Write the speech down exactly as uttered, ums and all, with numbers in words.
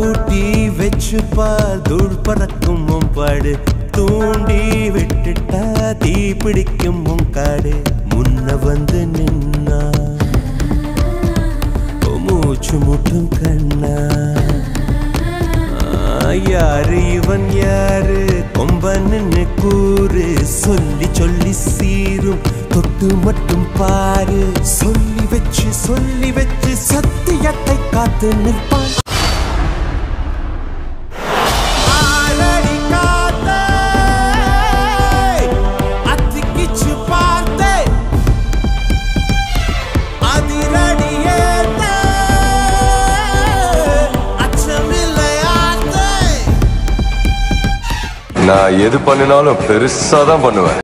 பூட்டி வச்சு பார் தூள் பறக்கும் உன் பாடு தூண்டி விட்டுட்டா தீ பிடிக்கும் உன் காடு முன்ன வந்து நின்னா மூச்சு முட்டும் கண்ணா யாரு இவன் யாரு கொம்பன்னு கூறு சொல்லி சொல்லி சீரும் தொட்டு மட்டும் பாரு சொல்லி வச்சு சொல்லி வச்சு சத்தியத்தை காத்து நிற்பான் நான் எது பண்ணினாலும் பெருசா தான் பண்ணுவேன்.